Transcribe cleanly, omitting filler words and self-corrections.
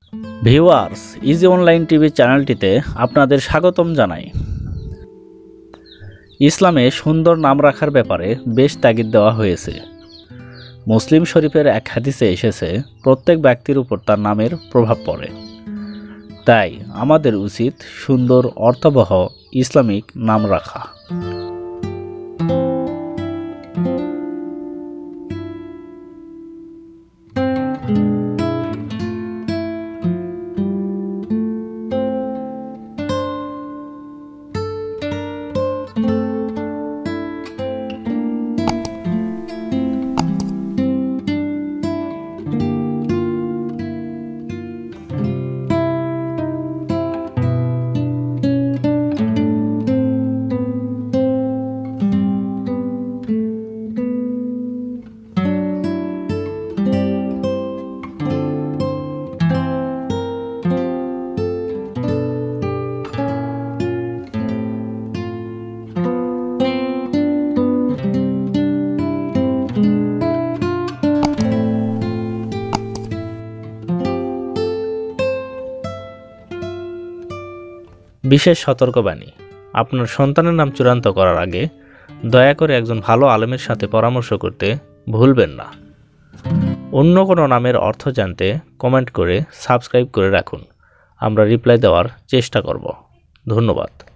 Viewers, easy online TV চ্যানেলটিতে আপনাদের স্বাগতম জানাই। ইসলামে সুন্দর নাম রাখার ব্যাপারে বেশ তাগিদ দেওয়া হয়েছে। মুসলিম শরীফের এক হাদিসে এসেছে, প্রত্যেক ব্যক্তির উপর তার নামের প্রভাব পড়ে। তাই আমাদের উচিত সুন্দর অর্থবহ ইসলামিক নাম রাখা। বিশেষ সতর্কবাণী: আপনার সন্তানের নাম চূড়ান্ত করার আগে দয়া করে একজন ভালো আলেমের সাথে পরামর্শ করতে ভুলবেন না। অন্য কোনো নামের অর্থ জানতে কমেন্ট করে সাবস্ক্রাইব করে রাখুন। আমরা রিপ্লাই দেওয়ার চেষ্টা করব। ধন্যবাদ।